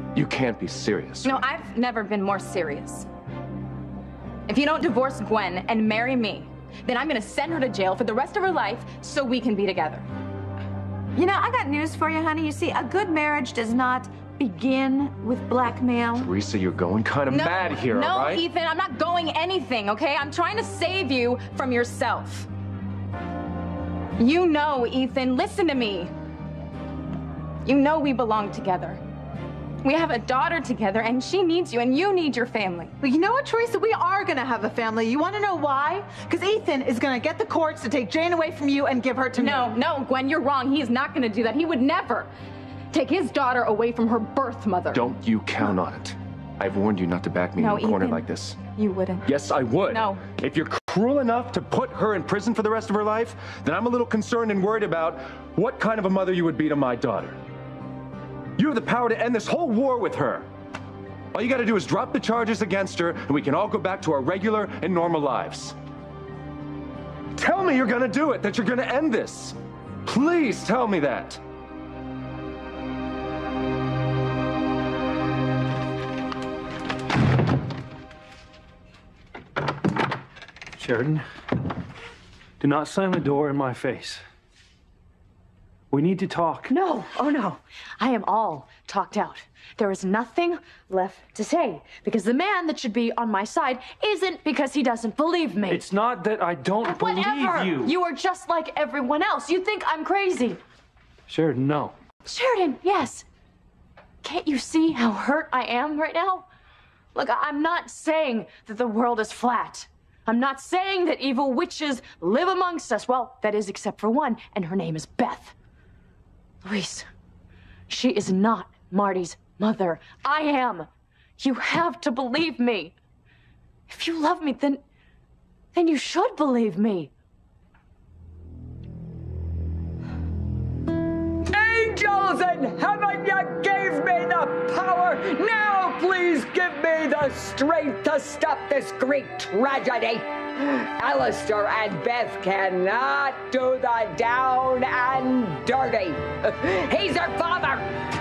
You can't be serious. No, I've never been more serious. If you don't divorce Gwen and marry me, then I'm gonna send her to jail for the rest of her life so we can be together. You know, I got news for you, honey. You see, a good marriage does not begin with blackmail. Teresa, you're going kind of mad here, all right? No, Ethan, I'm not going anything, okay? I'm trying to save you from yourself. You know, Ethan, listen to me. You know we belong together. We have a daughter together, and she needs you, and you need your family. Well, you know what, Teresa? We are going to have a family. You want to know why? Because Ethan is going to get the courts to take Jane away from you and give her to me. No, Gwen, you're wrong. He is not going to do that. He would never take his daughter away from her birth mother. Don't you count on it. I've warned you not to back me in a corner Ethan, like this. You wouldn't. Yes, I would. No. If you're cruel enough to put her in prison for the rest of her life, then I'm a little concerned and worried about what kind of a mother you would be to my daughter. You have the power to end this whole war with her. All you gotta do is drop the charges against her, and we can all go back to our regular and normal lives. Tell me you're gonna do it, that you're gonna end this. Please tell me that. Sheridan, do not slam the door in my face. We need to talk. No, oh no. I am all talked out. There is nothing left to say because the man that should be on my side isn't because he doesn't believe me. It's not that I don't believe you. You are just like everyone else. You think I'm crazy. Sheridan, no. Sheridan, yes. Can't you see how hurt I am right now? Look, I'm not saying that the world is flat. I'm not saying that evil witches live amongst us. Well, that is except for one, and her name is Beth. Luis, she is not Marty's mother. I am. You have to believe me. If you love me, then you should believe me. Angels in heaven, you gave me the power. Now please give me the strength to stop this great tragedy. Alistair and Beth cannot do the down and dirty. He's her father.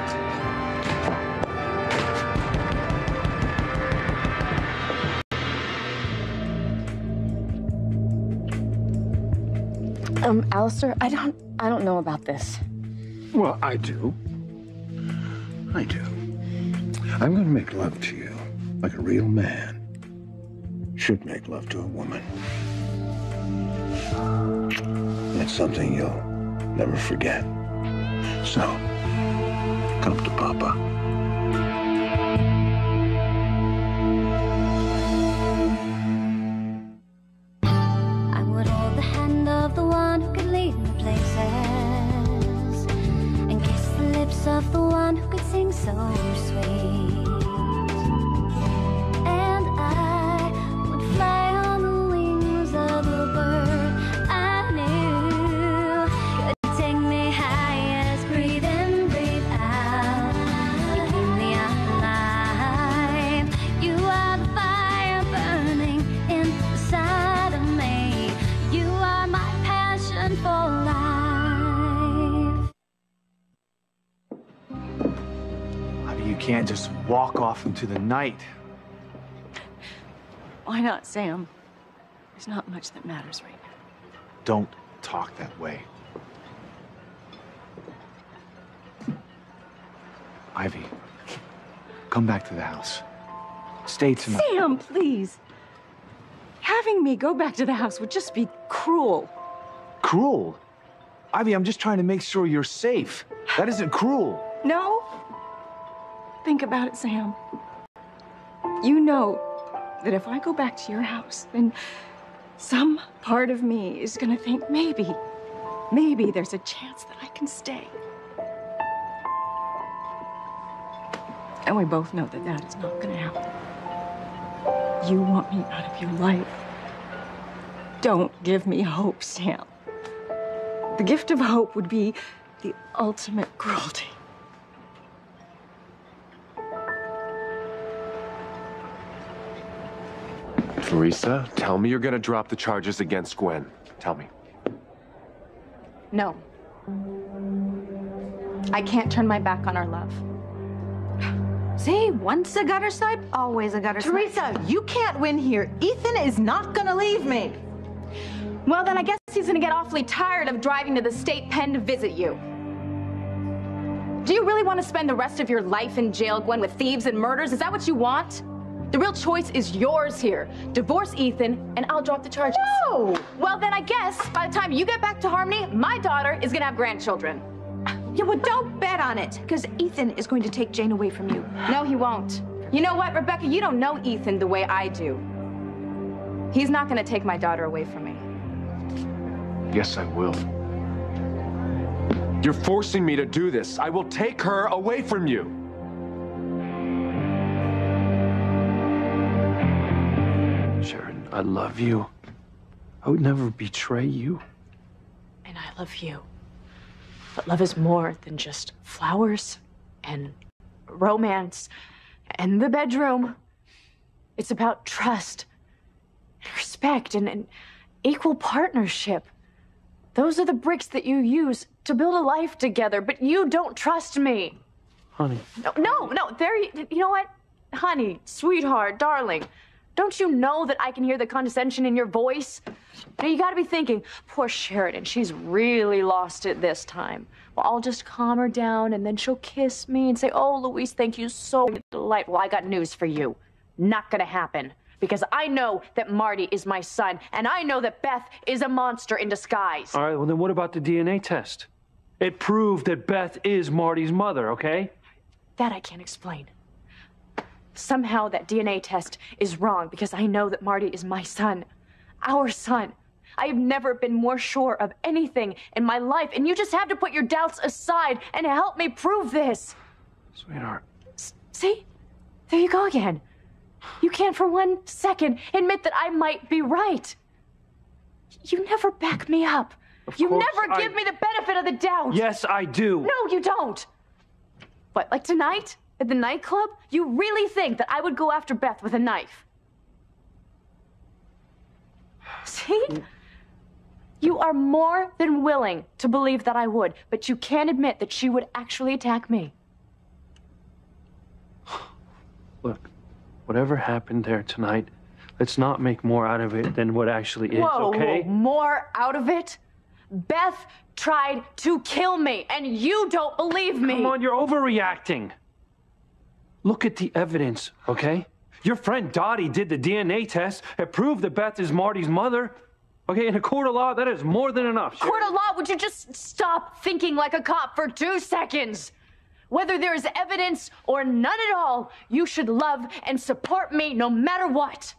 Alistair, I don't know about this. Well, I do. I do. I'm going to make love to you like a real man should make love to a woman. It's something you'll never forget. So, come to Papa. I would hold the hand of the one who could lead me places and kiss the lips of the one who could sing so sweet. And I would fly on the wings of a bird I knew could take me high as breathe in, breathe out. You keep me alive. You are the fire burning inside of me. You are my passion for life. You can't just walk off into the night. Why not, Sam? There's not much that matters right now. Don't talk that way. Ivy, come back to the house. Stay tonight. Sam, please. Having me go back to the house would just be cruel. Cruel? Ivy, I'm just trying to make sure you're safe. That isn't cruel. No? Think about it, Sam. You know that if I go back to your house, then some part of me is gonna think maybe there's a chance that I can stay. And we both know that that is not gonna happen. You want me out of your life. Don't give me hope, Sam. The gift of hope would be the ultimate cruelty. Teresa, tell me you're gonna drop the charges against Gwen. Tell me. No. I can't turn my back on our love. See, once a gutter snipe, always a gutter snipe. Teresa, you can't win here. Ethan is not gonna leave me. Well, then I guess he's gonna get awfully tired of driving to the state pen to visit you. Do you really want to spend the rest of your life in jail, Gwen, with thieves and murders? Is that what you want? The real choice is yours here. Divorce Ethan, and I'll drop the charges. No! Well, then I guess by the time you get back to Harmony, my daughter is gonna have grandchildren. Yeah, well, don't bet on it, because Ethan is going to take Jane away from you. No, he won't. You know what, Rebecca? You don't know Ethan the way I do. He's not gonna take my daughter away from me. Yes, I will. You're forcing me to do this. I will take her away from you. Sheridan, I love you. I would never betray you. And I love you. But love is more than just flowers and romance and the bedroom. It's about trust and respect and equal partnership. Those are the bricks that you use to build a life together, but you don't trust me. Honey. No, you know what? Honey, sweetheart, darling, don't you know that I can hear the condescension in your voice? Now you gotta be thinking, poor Sheridan, she's really lost it this time. Well, I'll just calm her down and then she'll kiss me and say, oh, Louise, thank you so much. Well, I got news for you. Not gonna happen. Because I know that Marty is my son, and I know that Beth is a monster in disguise. All right, well then what about the DNA test? It proved that Beth is Marty's mother, okay? That I can't explain. Somehow that DNA test is wrong because I know that Marty is my son. Our son. I have never been more sure of anything in my life, and you just have to put your doubts aside and help me prove this. Sweetheart. See? There you go again. You can't for 1 second admit that I might be right. You never back me up. You never give me the benefit of the doubt. Yes, I do. No, you don't. What, like tonight at the nightclub? You really think that I would go after Beth with a knife? See? You are more than willing to believe that I would, but you can't admit that she would actually attack me. Look, whatever happened there tonight, let's not make more out of it than what actually is, Whoa, okay? More out of it? Beth tried to kill me, and you don't believe me. Come on, you're overreacting. Look at the evidence, okay? Your friend Dottie did the DNA test. It proved that Beth is Marty's mother. Okay, in a court of law, that is more than enough. Court of law, would you just stop thinking like a cop for 2 seconds? Whether there is evidence or none at all, you should love and support me no matter what.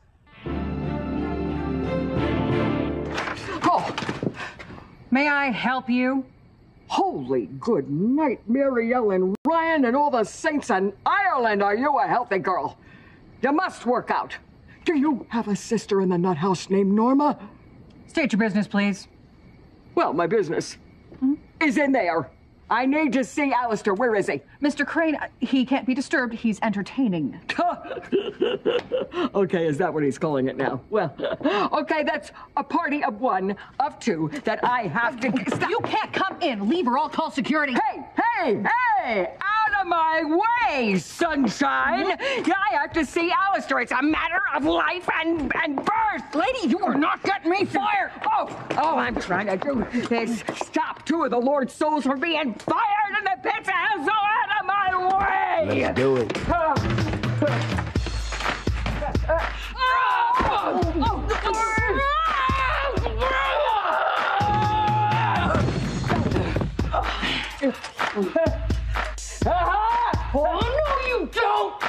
Oh, may I help you? Holy good night, Mary Ellen Ryan and all the saints in Ireland. Are you a healthy girl? You must work out. Do you have a sister in the nut house named Norma? State your business, please. Well, my business is in there. I need to see Alistair. Where is he? Mr. Crane, he can't be disturbed. He's entertaining. Okay, is that what he's calling it now? Well, okay, that's a party of 1 of 2 that I have to... Stop. You can't come in. Leave or I'll call security. Hey! Out of my way, sunshine! Yeah, I have to see Alistair. It's a matter of life and birth. Lady, you are not getting me fired. Oh, I'm trying to do is stop 2 of the Lord's souls from being fired in the pits of hell, so out of my way! Let's do it. Oh, no, you don't!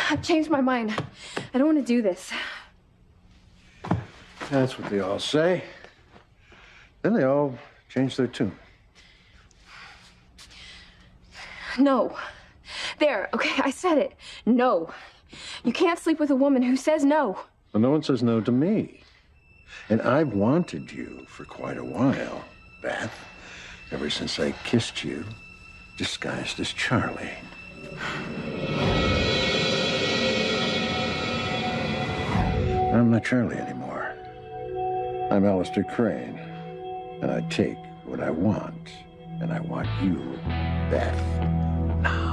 I've changed my mind. I don't want to do this. That's what they all say. Then they all change their tune. No. There, okay, I said it. No. You can't sleep with a woman who says no. Well, no one says no to me. And I've wanted you for quite a while, Beth. Ever since I kissed you, disguised as Charlie. I'm not Charlie anymore. I'm Alistair Crane. And I take what I want. And I want you, Beth, now.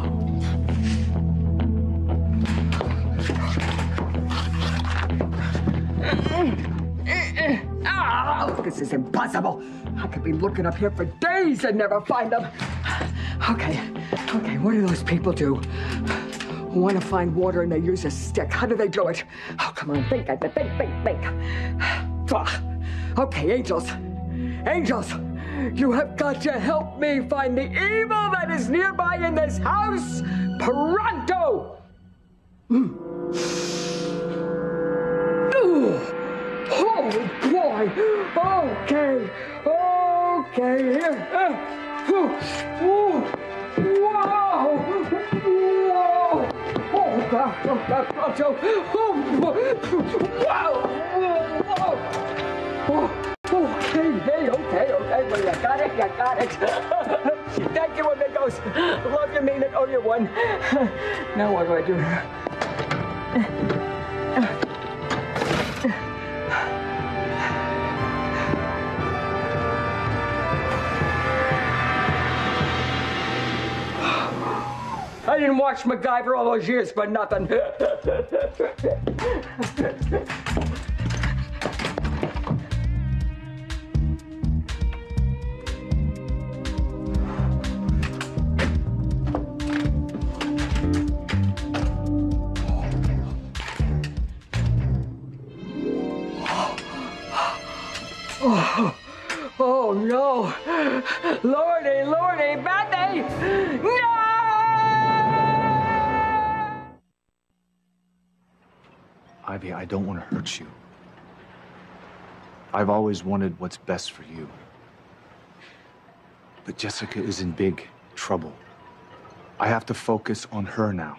Oh, this is impossible. I could be looking up here for days and never find them. Okay, what do those people do? Want to find water and they use a stick. How do they do it? Oh, come on, think. Okay, angels. Angels, you have got to help me find the evil that is nearby in this house. Pronto! Oh, boy. Okay, here. Whoa! Oh, God, Pronto. Wow! Okay. Well, you got it. Thank you, amigos. Love you, mean it, owe you one. Now what do I do? I didn't watch MacGyver all those years for nothing. Oh no! Lordy, Betty! No! Ivy, I don't want to hurt you. I've always wanted what's best for you. But Jessica is in big trouble. I have to focus on her now.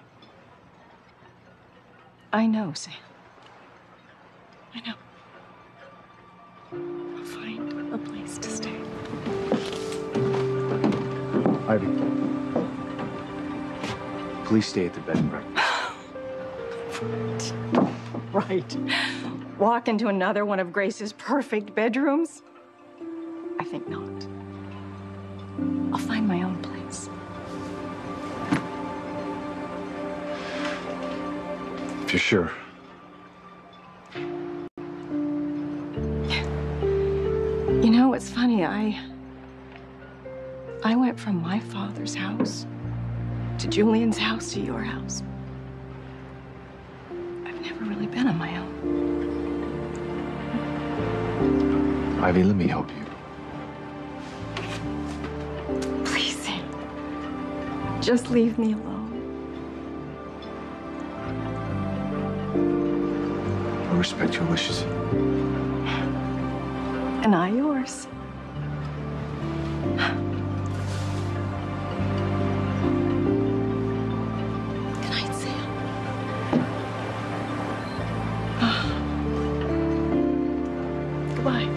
I know, Sam. I know. I'll find a place to stay. Ivy, please stay at the bed and breakfast. Right. Walk into another one of Grace's perfect bedrooms? I think not. I'll find my own place. If you're sure. You know, it's funny, I went from my father's house to Julian's house to your house. I've never really been on my own. Ivy, let me help you. Please, Sam. Just leave me alone. I respect your wishes. And I yours. Good night, Sam. Goodbye.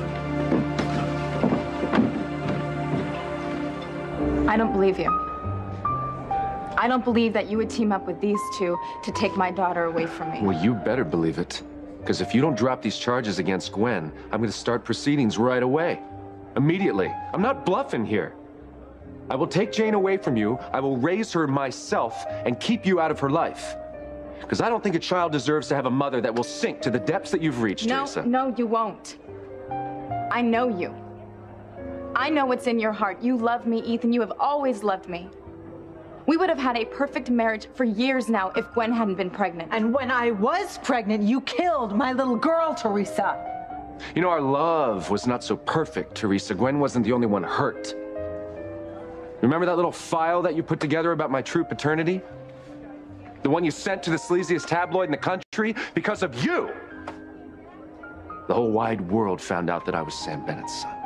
I don't believe you. I don't believe that you would team up with these two to take my daughter away from me. Well, you better believe it. Because if you don't drop these charges against Gwen, I'm going to start proceedings right away. Immediately. I'm not bluffing here. I will take Jane away from you, I will raise her myself, and keep you out of her life. Because I don't think a child deserves to have a mother that will sink to the depths that you've reached, Teresa. No, you won't. I know you. I know what's in your heart. You love me, Ethan. You have always loved me. We would have had a perfect marriage for years now if Gwen hadn't been pregnant. And when I was pregnant, you killed my little girl, Teresa. You know, our love was not so perfect, Teresa. Gwen wasn't the only one hurt. Remember that little file that you put together about my true paternity? The one you sent to the sleaziest tabloid in the country because of you. The whole wide world found out that I was Sam Bennett's son.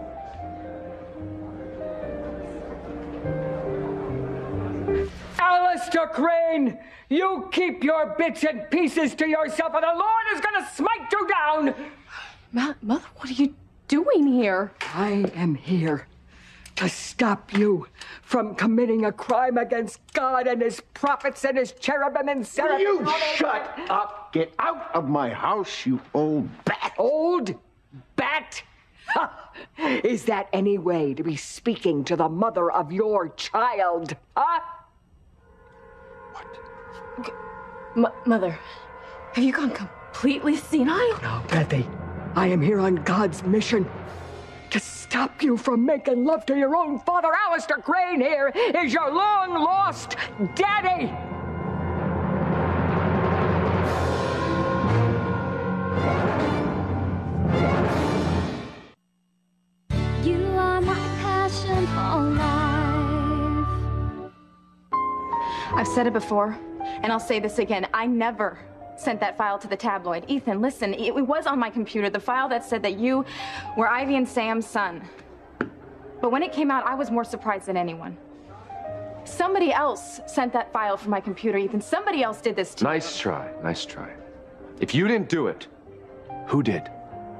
Alistair Crane, you keep your bits and pieces to yourself, or the Lord is going to smite you down. Mother, what are you doing here? I am here to stop you from committing a crime against God and his prophets and his cherubim and seraphim. You shut up! Get out of my house, you old bat! Old bat? Ha! Is that any way to be speaking to the mother of your child? Huh? Mother, have you gone completely senile? No, Bethy. I am here on God's mission to stop you from making love to your own father. Alistair Crane here is your long-lost daddy. You are my passion for life. I've said it before, and I'll say this again. I never sent that file to the tabloid. Ethan, listen, it was on my computer, the file that said that you were Ivy and Sam's son. But when it came out, I was more surprised than anyone. Somebody else sent that file from my computer, Ethan. Somebody else did this to you. Nice try, nice try. If you didn't do it, who did?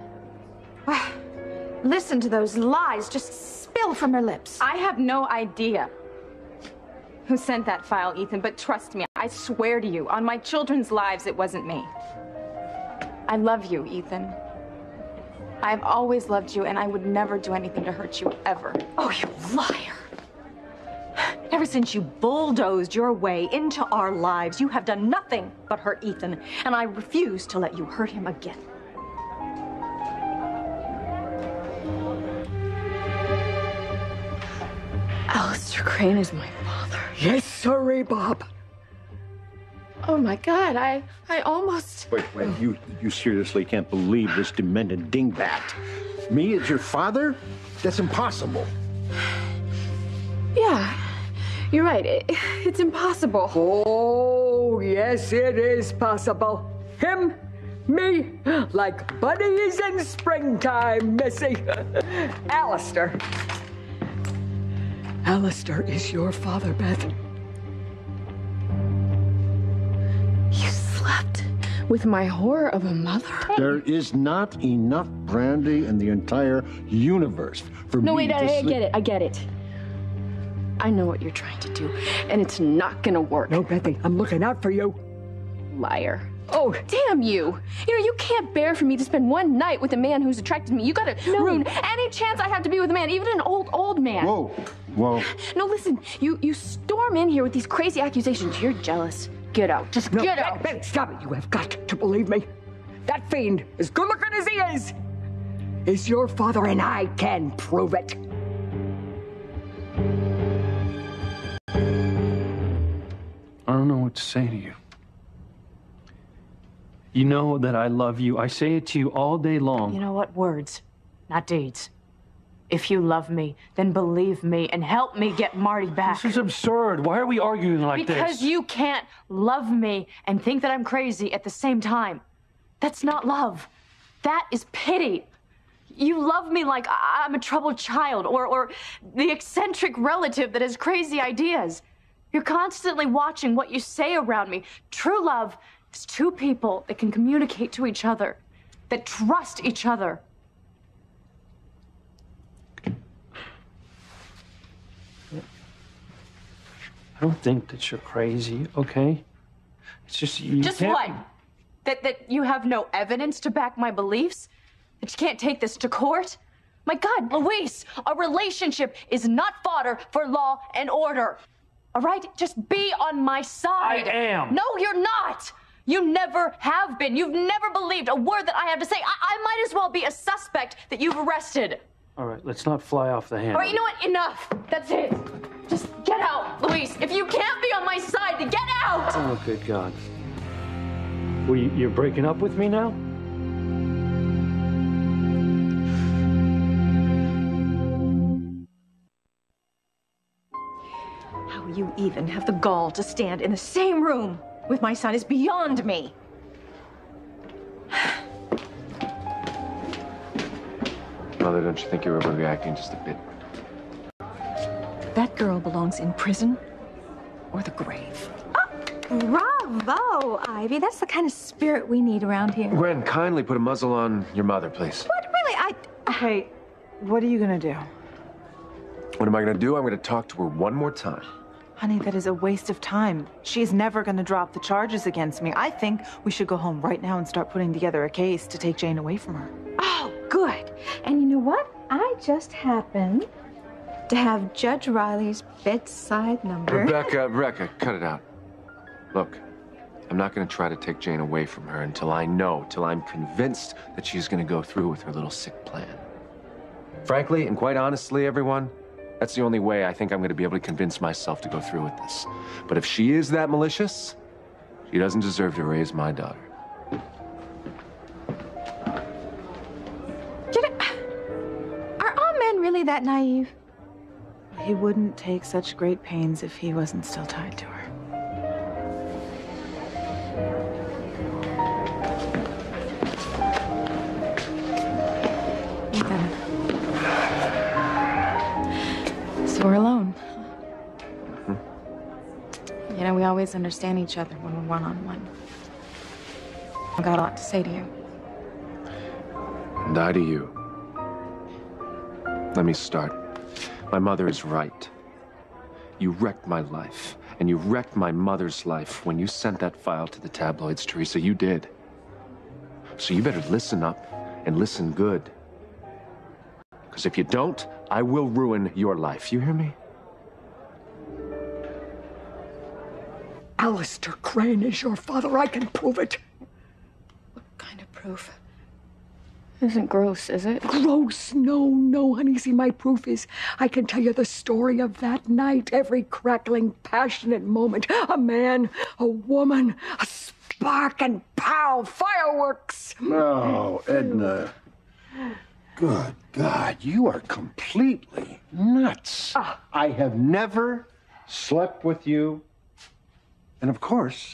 Listen to those lies just spill from her lips. I have no idea who sent that file, Ethan, but trust me, I swear to you, on my children's lives, it wasn't me. I love you, Ethan. I've always loved you, and I would never do anything to hurt you, ever. Oh, you liar. Ever since you bulldozed your way into our lives, you have done nothing but hurt Ethan, and I refuse to let you hurt him again. Alistair Crane is my father. Yes, sirree, Bob. Oh my God, I almost... Wait, you seriously can't believe this demented dingbat? Me as your father? That's impossible. Yeah, you're right. It's impossible. Oh, yes, it is possible. Him, me, like bunnies in springtime, Missy. Alistair. Alistair is your father, Beth. You slept with my horror of a mother? There is not enough brandy in the entire universe for me No, wait, to I sleep. get it. I get it. I know what you're trying to do, and it's not gonna work. No, Bethy, I'm looking out for you. Liar. Oh, damn you. You know, you can't bear for me to spend one night with a man who's attracted to me. You gotta ruin any chance I have to be with a man, even an old man. Whoa. No, listen, you storm in here with these crazy accusations. You're jealous. Get out. Just No, get out. Betty, stop it. You have got to believe me. That fiend, as good looking as he is your father, and I can prove it. I don't know what to say to you. You know that I love you. I say it to you all day long. You know what? Words, not deeds. If you love me, then believe me and help me get Marty back. This is absurd. Why are we arguing like this? Because you can't love me and think that I'm crazy at the same time. That's not love. That is pity. You love me like I'm a troubled child or the eccentric relative that has crazy ideas. You're constantly watching what you say around me. True love is two people that can communicate to each other, that trust each other. I don't think that you're crazy, okay? It's just you Just can't... what? That you have no evidence to back my beliefs? That you can't take this to court? My God, Luis, a relationship is not fodder for law and order. All right? Just be on my side. I am. No, you're not. You never have been. You've never believed a word that I have to say. I might as well be a suspect that you've arrested. All right, let's not fly off the handle. All right, you know what? Enough. That's it. Just get out, Luis. If you can't be on my side, then get out. Oh, good God. Well, you're breaking up with me now? How you even have the gall to stand in the same room with my son is beyond me. Mother, don't you think you're overreacting just a bit? That girl belongs in prison or the grave. Bravo, Ivy. That's the kind of spirit we need around here. Gwen, kindly put a muzzle on your mother, please. What? Really? Okay, what are you gonna do? What am I gonna do? I'm gonna talk to her one more time. Honey, that is a waste of time. She's never gonna drop the charges against me. I think we should go home right now and start putting together a case to take Jane away from her. Oh, good. And you know what? I just happen to have Judge Riley's bedside number. Rebecca, cut it out. Look, I'm not gonna try to take Jane away from her till I'm convinced that she's gonna go through with her little sick plan. Frankly, and quite honestly, everyone, that's the only way I think I'm gonna be able to convince myself to go through with this. But if she is that malicious, she doesn't deserve to raise my daughter. Are all men really that naive? He wouldn't take such great pains if he wasn't still tied to her. So we're alone. You know, we always understand each other when we're one-on-one. I've got a lot to say to you. And I to you. Let me start. My mother is right. You wrecked my life, and you wrecked my mother's life when you sent that file to the tabloids, Teresa. You did. So you better listen up and listen good. Because if you don't, I will ruin your life. You hear me? Alistair Crane is your father. I can prove it. What kind of proof? Isn't gross, is it? Gross? No, honey. See, my proof is I can tell you the story of that night. Every crackling, passionate moment. A man, a woman, a spark, and pow, fireworks. No, Edna. Good God, you are completely nuts. I have never slept with you. And of course,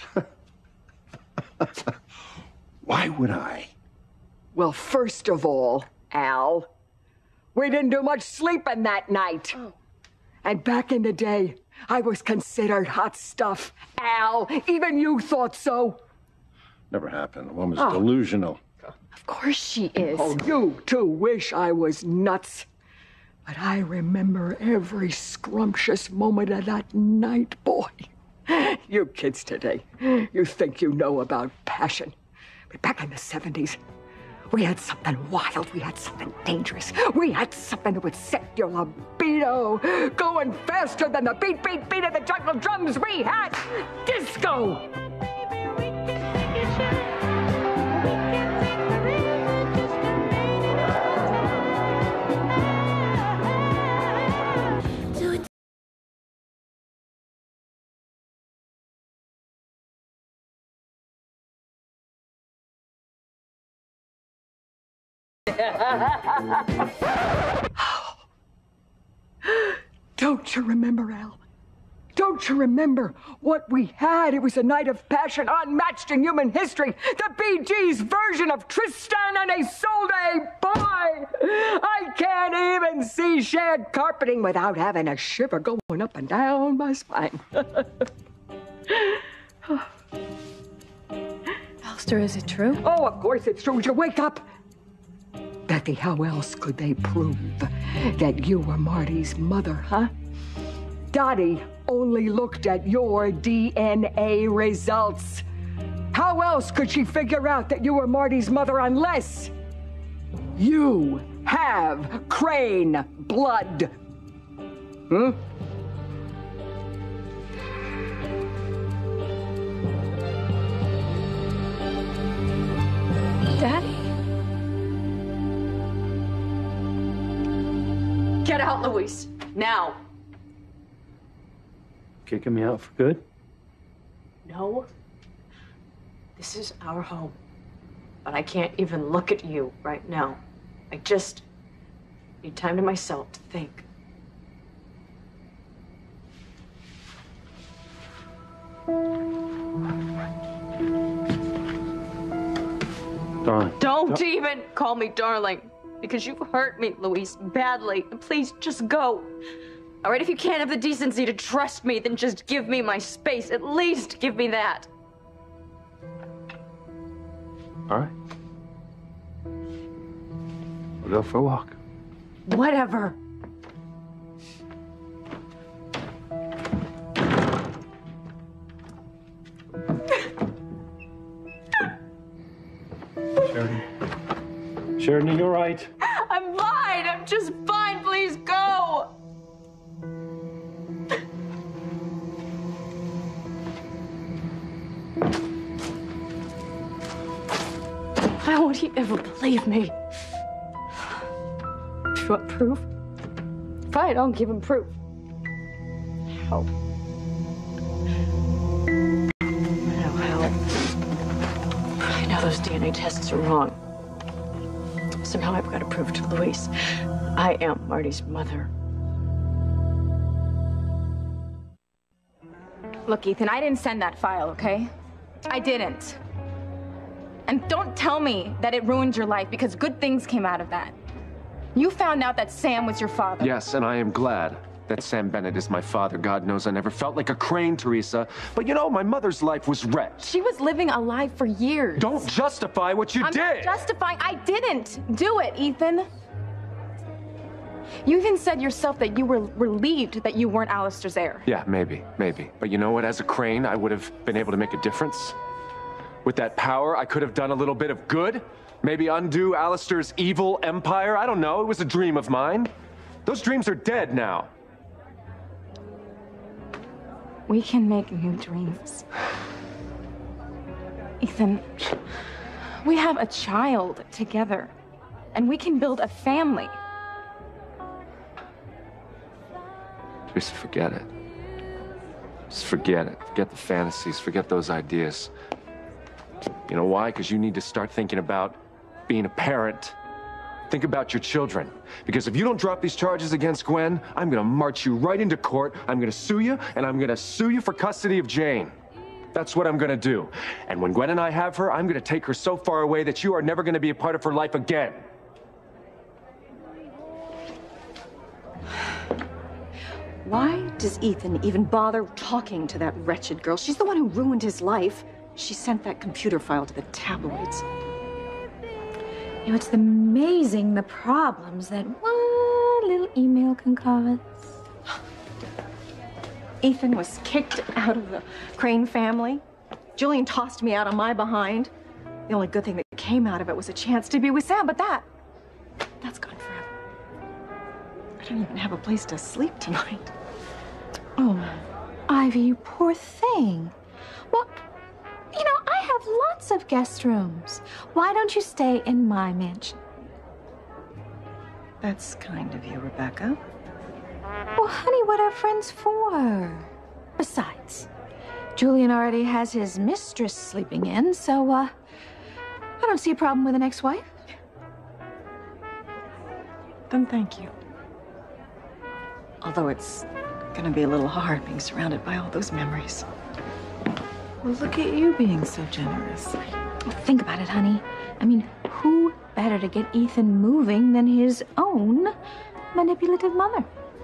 why would I? Well, first of all, Al, we didn't do much sleeping that night. And back in the day, I was considered hot stuff. Al, even you thought so. Never happened. The woman's delusional. Of course she is. Oh, you too wish I was nuts. But I remember every scrumptious moment of that night, boy. You kids today, you think you know about passion. But back in the 70s, we had something wild, we had something dangerous. We had something that would set your libido going faster than the beat, beat, beat of the jungle drums. We had disco. Don't you remember, Al? Don't you remember what we had? It was a night of passion unmatched in human history. The Bee Gees' version of Tristan and Isolde. Boy, I can't even see shag carpeting without having a shiver going up and down my spine. Alistair, is it true? Oh, of course it's true. Would you wake up? Becky, how else could they prove that you were Marty's mother, huh? Dottie only looked at your DNA results. How else could she figure out that you were Marty's mother unless you have Crane blood? Hmm? Daddy? Get out, Luis. Now. Kicking me out for good? No. This is our home. But I can't even look at you right now. I just need time to myself to think. Darling. Don't even call me darling, because you've hurt me, Luis, badly. Please, just go. All right, if you can't have the decency to trust me, then just give me my space. At least give me that. All right. We'll go for a walk. Whatever. Sheridan, you're right. I'm fine. I'm just fine. Please go. Why won't he ever believe me? If you want proof? Fine, I'll give him proof. How? I know those DNA tests are wrong. Somehow I've got to prove to Luis I am Marty's mother. Look, Ethan, I didn't send that file, okay? I didn't. And don't tell me that it ruined your life, because good things came out of that. You found out that Sam was your father. Yes, and I am glad that Sam Bennett is my father. God knows I never felt like a Crane, Teresa. But you know, my mother's life was wrecked. She was living a lie for years. Don't justify what you did. I'm not justifying. I didn't do it, Ethan. You even said yourself that you were relieved that you weren't Alistair's heir. Yeah, maybe. But you know what? As a Crane, I would have been able to make a difference. With that power, I could have done a little bit of good. Maybe undo Alistair's evil empire. I don't know. It was a dream of mine. Those dreams are dead now. We can make new dreams. Ethan, we have a child together, and we can build a family. Just forget it. Just forget it. Forget the fantasies. Forget those ideas. You know why? Because you need to start thinking about being a parent. Think about your children. Because if you don't drop these charges against Gwen, I'm gonna march you right into court. I'm gonna sue you, and I'm gonna sue you for custody of Jane. That's what I'm gonna do. And when Gwen and I have her, I'm gonna take her so far away that you are never gonna be a part of her life again. Why does Ethan even bother talking to that wretched girl? She's the one who ruined his life. She sent that computer file to the tabloids. You know, it's amazing the problems that one little email can cause. Ethan was kicked out of the Crane family. Julian tossed me out on my behind. The only good thing that came out of it was a chance to be with Sam, but that's gone forever. I don't even have a place to sleep tonight. Oh, Ivy, you poor thing. Well, you know, I have lots of guest rooms. Why don't you stay in my mansion? That's kind of you, Rebecca. Well, honey, what are friends for? Besides, Julian already has his mistress sleeping in, so, I don't see a problem with an ex-wife. Then thank you. Although it's gonna be a little hard being surrounded by all those memories. Well, look at you being so generous. Well, think about it, honey. I mean, who better to get Ethan moving than his own manipulative mother?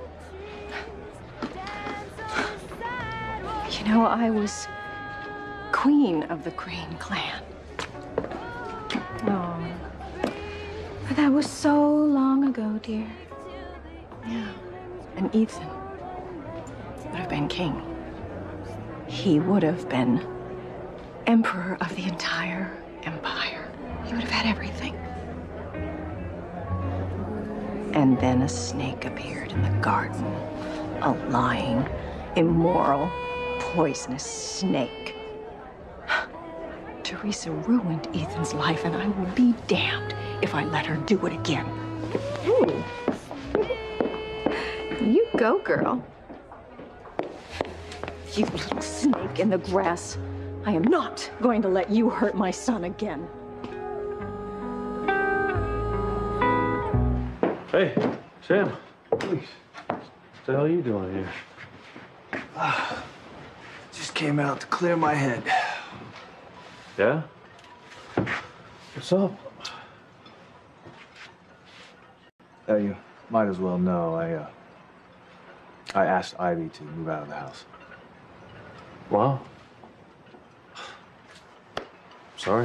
You know, I was queen of the Crane clan. Oh, but that was so long ago, dear. Yeah, and Ethan would have been king. He would have been emperor of the entire empire. He would have had everything. And then a snake appeared in the garden. A lying, immoral, poisonous snake. Teresa ruined Ethan's life, and I will be damned if I let her do it again. Ooh. You go, girl. You little snake in the grass. I am not going to let you hurt my son again. Hey, Sam, please. What the hell are you doing here? Just came out to clear my head. Yeah? What's up? You might as well know. I asked Ivy to move out of the house. Wow. Sorry.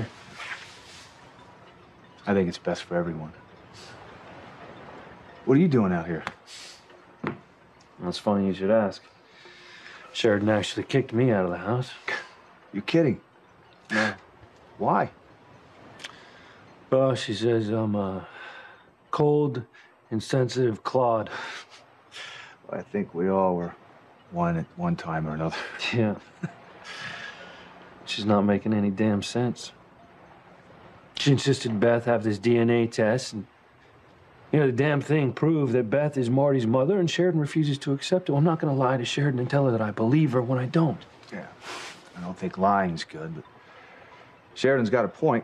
I think it's best for everyone. What are you doing out here? That's funny you should ask. Sheridan actually kicked me out of the house. You kidding? No. Why? Well, she says I'm a cold, insensitive clod. Well, I think we all were one at one time or another. Yeah. She's not making any damn sense. She insisted Beth have this DNA test, and you know, the damn thing proved that Beth is Marty's mother, and Sheridan refuses to accept it. Well, I'm not going to lie to Sheridan and tell her that I believe her when I don't. Yeah. I don't think lying's good, but Sheridan's got a point.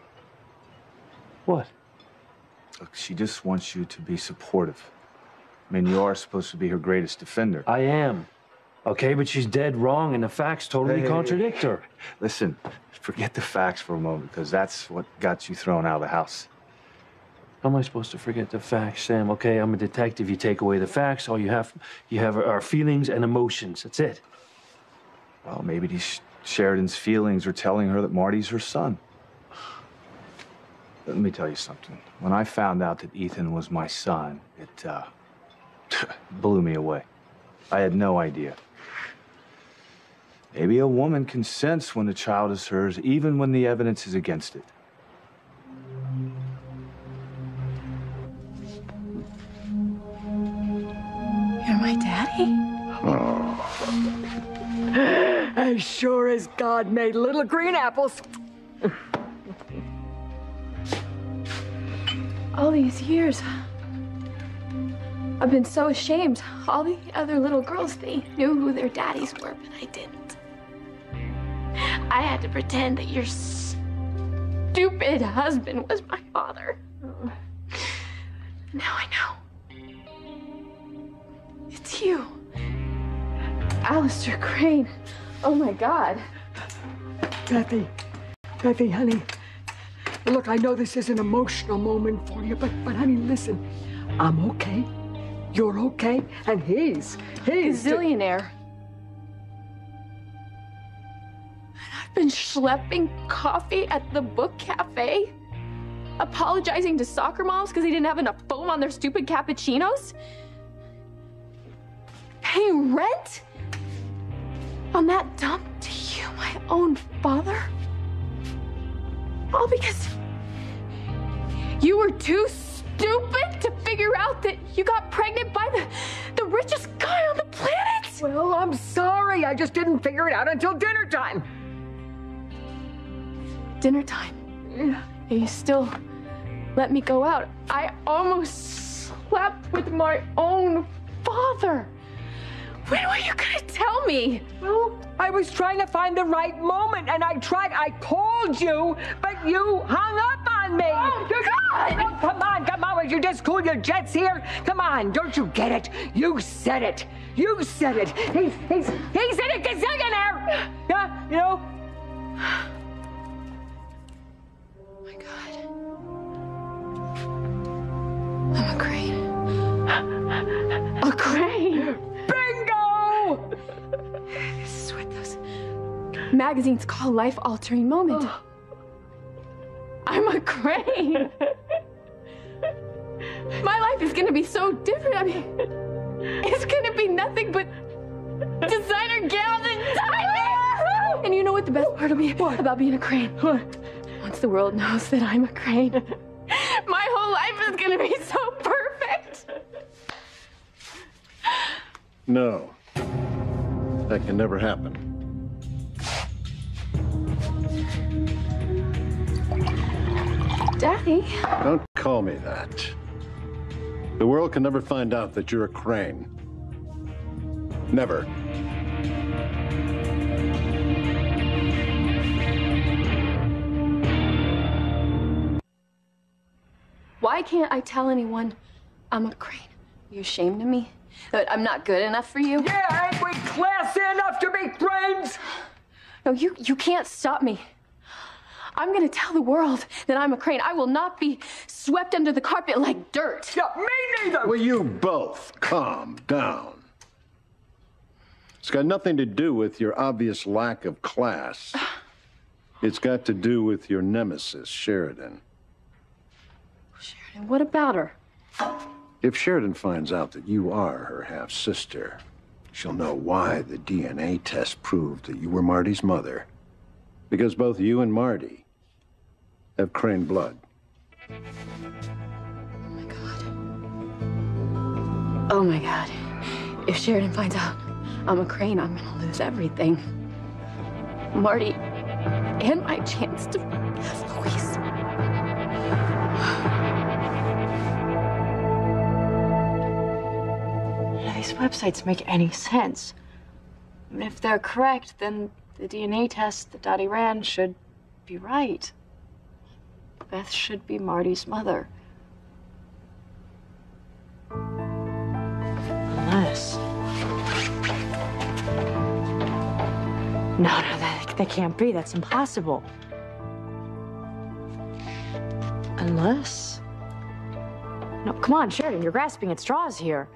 What? Look, she just wants you to be supportive. I mean, you are supposed to be her greatest defender. I am. Okay, but she's dead wrong, and the facts totally contradict her. Listen, forget the facts for a moment, because that's what got you thrown out of the house. How am I supposed to forget the facts, Sam? Okay, I'm a detective. You take away the facts, all you have are feelings and emotions. That's it. Well, maybe these Sheridan's feelings are telling her that Marty's her son. Let me tell you something. When I found out that Ethan was my son, it blew me away. I had no idea. Maybe a woman can sense when the child is hers, even when the evidence is against it. You're my daddy? As sure as God made little green apples. All these years, I've been so ashamed. All the other little girls, they knew who their daddies were, but I didn't. I had to pretend that your stupid husband was my father. Now I know. It's you. Alistair Crane. Oh my God. Kathy, honey. Look, I know this is an emotional moment for you, but honey, listen. I'm okay. You're okay, and he's Gazillionaire. I've been schlepping coffee at the book cafe, apologizing to soccer moms because they didn't have enough foam on their stupid cappuccinos, paying rent on that dump to you, my own father, all because you were too stupid to figure out that you got pregnant by the richest guy on the planet? Well, I'm sorry. I just didn't figure it out until dinner time. Dinner time? Yeah. You still let me go out. I almost slept with my own father. When were you gonna tell me? Well, I was trying to find the right moment, and I tried. I called you, but you hung up on me. Oh, God! Oh, come on. Would you just cool your jets here? Come on, don't you get it? You said it. He's a gazillionaire. Yeah, you know? Oh, my God. I'm a Crane. A Crane! Bingo! This is what those magazines call life-altering moment. Oh. I'm a Crane. My life is gonna be so different. I mean, it's gonna be nothing but designer gowns and diamonds. And you know what the best part will be about being a Crane? Once the world knows that I'm a Crane, my whole life is gonna be so perfect. No. That can never happen. Daddy? Don't call me that. The world can never find out that you're a Crane. Never. Why can't I tell anyone I'm a Crane? Are you ashamed of me? That I'm not good enough for you? Yeah, ain't we classy enough to be Cranes? No, you can't stop me. I'm gonna tell the world that I'm a Crane. I will not be swept under the carpet like dirt. Yeah, me neither. Will you both calm down? It's got nothing to do with your obvious lack of class. It's got to do with your nemesis, Sheridan. Sheridan, what about her? If Sheridan finds out that you are her half-sister, she'll know why the DNA test proved that you were Marty's mother. Because both you and Marty have Crane blood. Oh my God. If Sheridan finds out I'm a Crane, I'm gonna lose everything. Marty, and my chance to Louise. None of these websites make any sense. I mean, if they're correct, then the DNA test that Dottie ran should be right. Beth should be Marty's mother. Unless... No, that can't be. That's impossible. Unless... No, come on, Sheridan, you're grasping at straws here.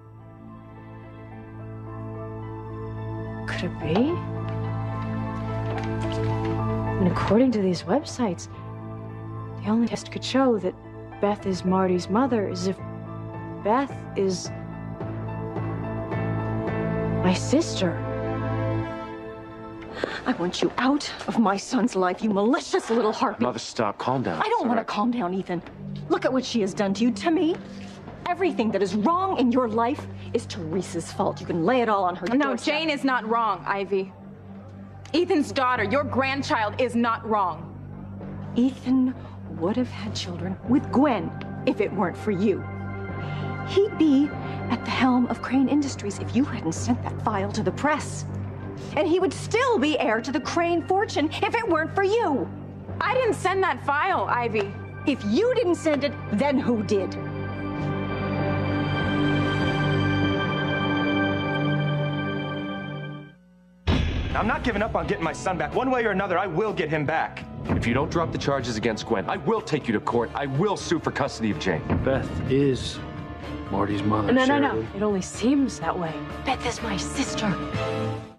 Could it be? I mean, according to these websites, the only test could show that Beth is Marty's mother is if Beth is my sister. I want you out of my son's life, you malicious little harpy. Mother, stop. Calm down. I don't want to calm down, Ethan. Look at what she has done to you, to me. Everything that is wrong in your life is Teresa's fault. You can lay it all on her. No, doorstep. Jane is not wrong, Ivy. Ethan's daughter, your grandchild, is not wrong. Ethan would have had children with Gwen if it weren't for you. He'd be at the helm of Crane Industries if you hadn't sent that file to the press. And he would still be heir to the Crane fortune if it weren't for you. I didn't send that file, Ivy. If you didn't send it, then who did? I'm not giving up on getting my son back. One way or another, I will get him back. If you don't drop the charges against Gwen, I will take you to court. I will sue for custody of Jane. Beth is Marty's mother. No. Sheridan. It only seems that way. Beth is my sister.